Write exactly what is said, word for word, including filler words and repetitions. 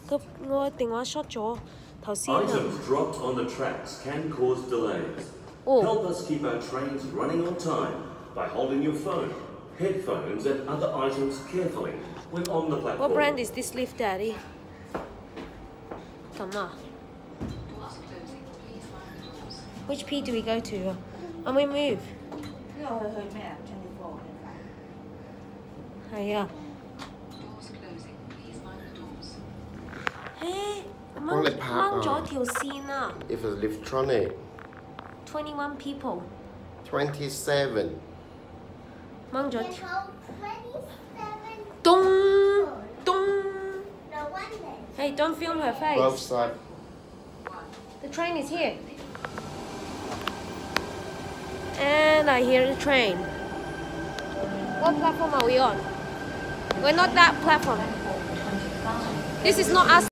個我電話 short 咗頭先啊。 Items dropped on the tracks can cause delays. Oh. Help us keep our trains running on time by holding your phone, headphones, and other items carefully when on the platform. What brand is this lift, Daddy? 咁啊 Which P do we go to? And we move. 呢個去去咩啊 ？twenty-four 係啊。誒，掹掹咗條線啊 If it's liftronic. twenty-one people. twenty-seven. 掹咗條。咚咚。Hey, don't film her face. Both sides. The train is here. And I hear the train. What platform are we on? We're not that platform. This is not us.